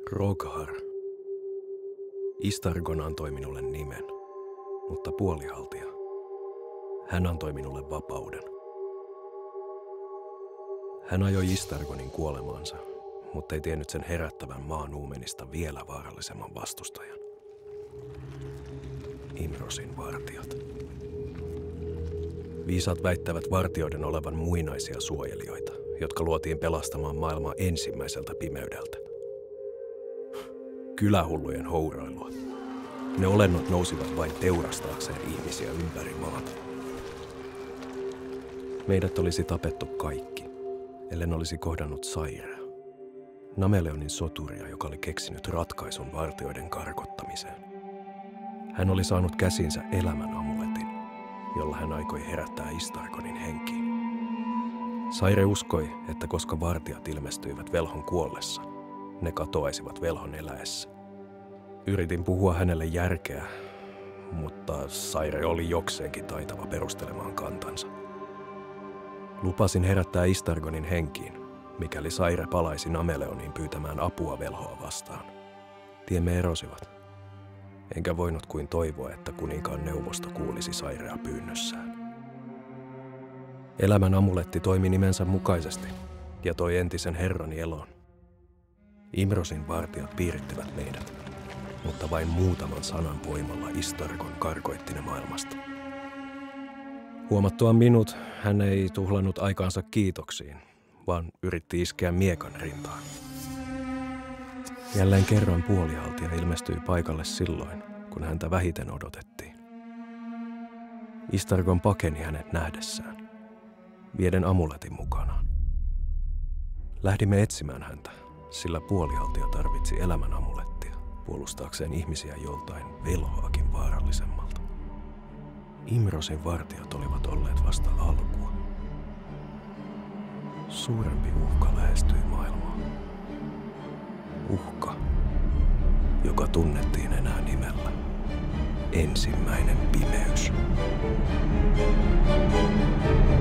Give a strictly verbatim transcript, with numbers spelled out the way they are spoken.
Roghar. Istargon antoi minulle nimen, mutta puolihaltija. Hän antoi minulle vapauden. Hän ajoi Istargonin kuolemaansa, mutta ei tiennyt sen herättävän maan uumenista vielä vaarallisemman vastustajan. Imrosin vartijat. Viisaat väittävät vartijoiden olevan muinaisia suojelijoita, jotka luotiin pelastamaan maailmaa ensimmäiseltä pimeydeltä. Kylähullujen houroilua. Ne olennot nousivat vain teurastaakseen ihmisiä ympäri maata. Meidät olisi tapettu kaikki, ellen olisi kohdannut Sairea. Nameleonin soturia, joka oli keksinyt ratkaisun vartijoiden karkottamiseen. Hän oli saanut käsinsä elämän amuletin, jolla hän aikoi herättää Istargonin henkiin. Saire uskoi, että koska vartijat ilmestyivät velhon kuollessa, ne katoaisivat velhon eläessä. Yritin puhua hänelle järkeä, mutta Saire oli jokseenkin taitava perustelemaan kantansa. Lupasin herättää Istargonin henkiin, mikäli Saire palaisi Nameleoniin pyytämään apua velhoa vastaan. Tiemme erosivat, enkä voinut kuin toivoa, että kuninkaan neuvosto kuulisi Sairea pyynnössään. Elämän amuletti toimi nimensä mukaisesti ja toi entisen herrani eloon. Imrosin vartijat piirittivät meidät, mutta vain muutaman sanan voimalla Istargon karkoitti ne maailmasta. Huomattuaan minut, hän ei tuhlannut aikaansa kiitoksiin, vaan yritti iskeä miekan rintaan. Jälleen kerran puolihaltija ilmestyi paikalle silloin, kun häntä vähiten odotettiin. Istargon pakeni hänet nähdessään, vieden amuletin mukanaan. Lähdimme etsimään häntä, sillä puolihaltija tarvitsi elämän amulettia puolustaakseen ihmisiä joltain velhoakin vaarallisemmalta. Imrosin vartijat olivat olleet vasta alkua. Suurempi uhka lähestyi maailmaa. Uhka, joka tunnettiin enää nimellä Ensimmäinen pimeys.